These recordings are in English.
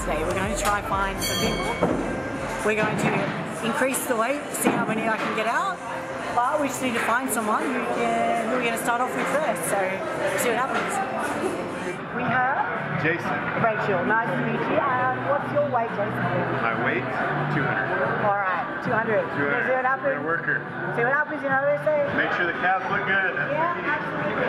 today. We're going to try and find some people. We're going to increase the weight, see how many I can get out. But we just need to find someone who we're going to start off with first. So see what happens. We have Jason. Rachel. Nice to meet you. What's your weight, Jason? My weight, 200. All right, 200. 200. See what happens. We're a worker. See what happens. You know what they say. Make sure the calves look good. Yeah, absolutely.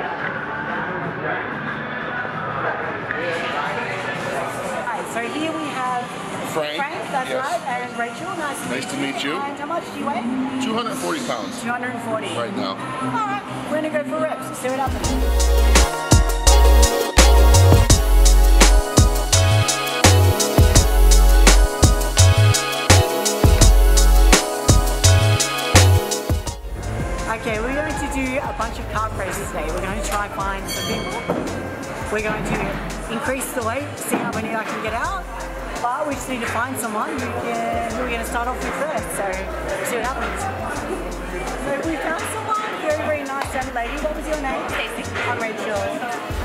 Alright, so here we have Frank, that's yes. right, and Rachel, nice to meet you. And how much do you weigh? 240 pounds. 240. Right now. Alright, we're going to go for reps. See what happens. Okay, we're going to do a bunch of calf raises today. We're going to try and find some people. We're going to increase the weight, see how many I can get out. But we just need to find someone who we're going to start off with first. So see what happens. So we found someone, very, very nice young lady. What was your name? Stacey. I'm Rachel.